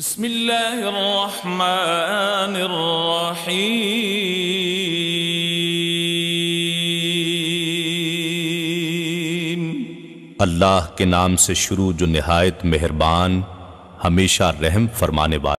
बिस्मिल्लाहिर्रहमानिर्रहीम। अल्लाह के नाम से शुरू जो निहायत मेहरबान हमेशा रहम फरमाने वाला।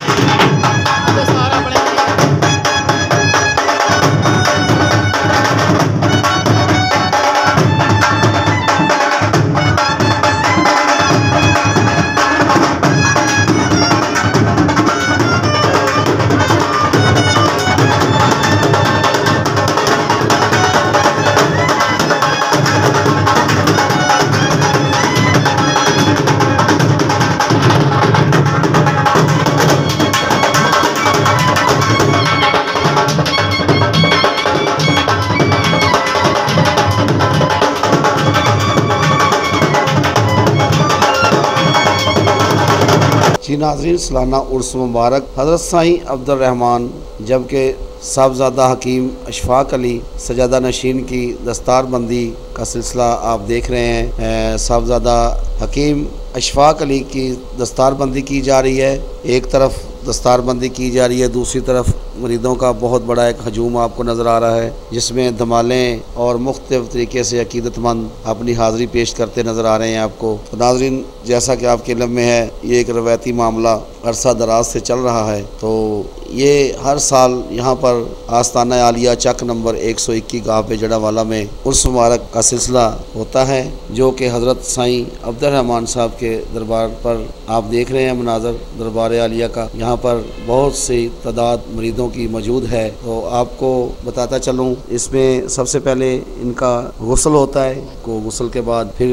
जी नाज़रीन, सालाना उर्स मुबारक। हज़रत साईं अब्दुर्रहमान जबकि साहबज़ादा हकीम अशफाक अली सजादा नशीन की दस्तारबंदी का सिलसिला आप देख रहे हैं। साहबज़ादा हकीम अशफाक अली की दस्तारबंदी की जा रही है। एक तरफ दस्तारबंदी की जा रही है, दूसरी तरफ मरीदों का बहुत बड़ा एक हजूम आपको नज़र आ रहा है, जिसमें धमालें और मुख्तलिफ़ तरीके से अकीदतमंद अपनी हाज़िरी पेश करते नज़र आ रहे हैं आपको। तो नाज़रीन, जैसा कि आपके इल्म में है, ये एक रवायती मामला अरसा दराज से चल रहा है। तो ये हर साल यहाँ पर आस्ताना आलिया चक नंबर 121 गाँव पे जड़ावाला में उर्स मुबारक का सिलसिला होता है, जो कि हज़रत साईं अब्दुर्रहमान साहब के दरबार पर आप देख रहे हैं मनाज़र दरबार आलिया का। यहाँ पर बहुत सी तादाद मरीदों की मौजूद है। तो आपको बताता चलूँ, इसमें सबसे पहले इनका गुस्ल होता है, को गुस्ल के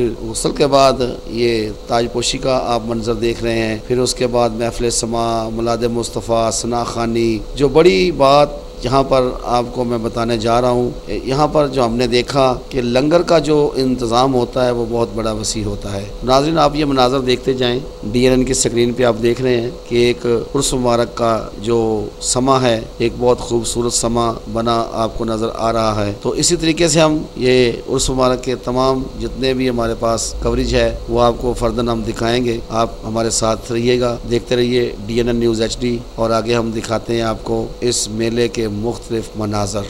बाद ये ताजपोशी का आप मंजर देख रहे हैं। फिर उसके बाद महफिल समा, मुलाद मुस्तफ़ा, सना खानी। जो बड़ी बात यहाँ पर आपको मैं बताने जा रहा हूँ, यहाँ पर जो हमने देखा कि लंगर का जो इंतज़ाम होता है वो बहुत बड़ा वसी होता है। नाज़रीन, आप ये मनाज़र देखते जाएं। DNN की स्क्रीन पे आप देख रहे हैं कि एक उर्स मुबारक का जो समा है, एक बहुत खूबसूरत समा बना आपको नज़र आ रहा है। तो इसी तरीके से हम ये उर्स मुबारक के तमाम जितने भी हमारे पास कवरेज है वो आपको फ़र्दन हम दिखाएँगे। आप हमारे साथ रहिएगा, देखते रहिए DNN न्यूज़ HD। और आगे हम दिखाते हैं आपको इस मेले के मुख्तलिफ मनाज़र।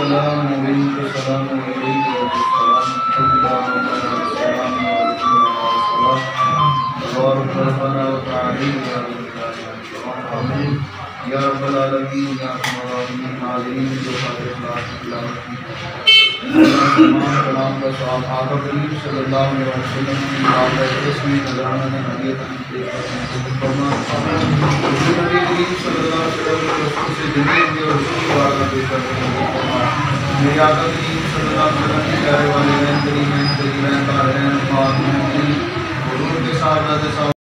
या रब्बल आलमीन या रहमान नाज़रीन जो कलाम का सवाब आका करीम सल्लल्लाहु अलैहि वसल्लम की बात है इसमें नजराना ने हदियत फरमा नबी करीम सल्लल्लाहु अलैहि वसल्लम से जमीन में और उसकी बात पेश करते हैं मेरे आका करीम सल्लल्लाहु अलैहि वसल्लम के प्यारे वाले करीम का रहम पाक में हुजूर के साथ